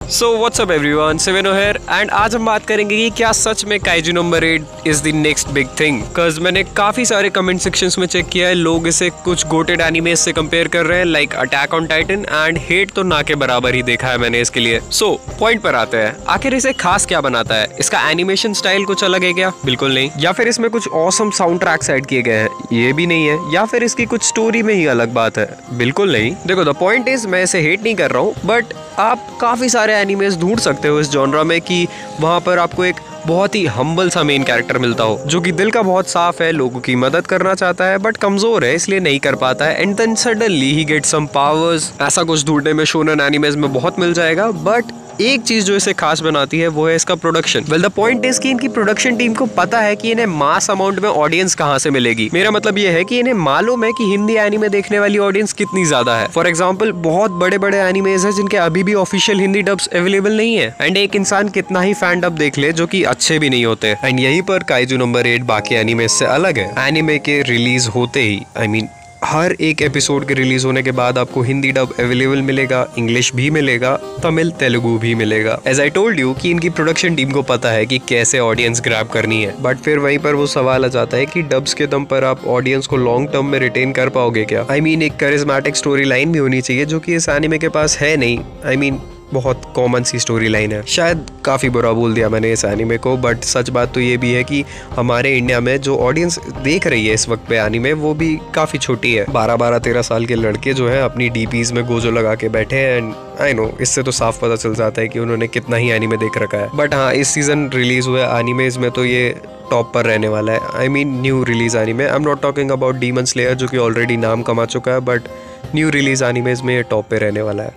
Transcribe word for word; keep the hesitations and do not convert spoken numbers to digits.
सो what's अप एवरीवन, everyone here and आज हम बात करेंगे कि क्या सच में kaiju number eight is the next big thing. Because मैंने काफी सारे कमेंट सेक्शंस में चेक किया है, लोग इसे कुछ गोटेड एनिमेस से कंपेयर कर रहे हैं like attack on Titan, and hate तो ना के बराबर ही देखा है मैंने इसके लिए। सो so, पॉइंट पर आते हैं, आखिर इसे खास क्या बनाता है? इसका एनिमेशन स्टाइल कुछ अलग है क्या? बिल्कुल नहीं। या फिर इसमें कुछ ऑसम साउंड ट्रैक्स ऐड किए गए हैं? ये भी नहीं है। या फिर इसकी कुछ स्टोरी में ही अलग बात है? बिल्कुल नहीं। देखो, द पॉइंट इज, मैं इसे हेट नहीं कर रहा हूँ, बट आप काफी सारे एनिमेस ढूंढ सकते हो इस जॉनरा में कि वहां पर आपको एक बहुत ही हम्बल सा मेन कैरेक्टर मिलता हो जो कि दिल का बहुत साफ है, लोगों की मदद करना चाहता है बट कमजोर है इसलिए नहीं कर पाता है, एंड देन सडनली ही गेट सम पावर्स। ऐसा कुछ ढूंढने में शोनन एनिमेस में बहुत मिल जाएगा, बट एक चीज जो इसे खास बनाती है वो है इसका production. Well the point is कि इनकी प्रोडक्शन टीम को पता है कि इन्हें मास अमाउंट में ऑडियंस कहां से मिलेगी। मेरा मतलब ये है कि इन्हें मालूम है कि हिंदी एनिमे देखने वाली ऑडियंस कितनी ज्यादा है। फॉर एग्जांपल, बहुत बड़े बड़े एनिमेज है जिनके अभी भी ऑफिशियल हिंदी डब्स अवेलेबल नहीं है, एंड एक इंसान कितना ही फैन डब देख ले जो कि अच्छे भी नहीं होते। एंड यहीं पर काइजू नंबर एट बाकी एनिमे से अलग है। एनिमे के रिलीज होते ही, आई मीन हर एक एपिसोड के रिलीज होने के बाद आपको हिंदी डब अवेलेबल मिलेगा, इंग्लिश भी मिलेगा, तमिल तेलुगु भी मिलेगा। एज आई टोल्ड यू कि इनकी प्रोडक्शन टीम को पता है कि कैसे ऑडियंस ग्रैब करनी है, बट फिर वहीं पर वो सवाल आ जाता है कि डब्स के दम पर आप ऑडियंस को लॉन्ग टर्म में रिटेन कर पाओगे क्या? आई I मीन mean, एक करिज्मेटिक स्टोरी लाइन भी होनी चाहिए जो कि इस एनिमे के पास है नहीं। आई I मीन mean, बहुत कॉमन सी स्टोरी लाइन है। शायद काफ़ी बुरा बोल दिया मैंने इस एनीमे को, बट सच बात तो ये भी है कि हमारे इंडिया में जो ऑडियंस देख रही है इस वक्त पे एनीमे, वो भी काफ़ी छोटी है। बारह बारह तेरह साल के लड़के जो हैं अपनी डीपीज में गोजो लगा के बैठे हैं, एंड आई नो इससे तो साफ पता चल जाता है कि उन्होंने कितना ही एनीमे देख रखा है। बट हाँ, इस सीजन रिलीज हुए एनीमेज में तो ये टॉप पर रहने वाला है। I mean new release anime, I am not talking about Demon Slayer जो कि ऑलरेडी नाम कमा चुका है, बट न्यू रिलीज एनीमेज में ये टॉप पे रहने वाला है।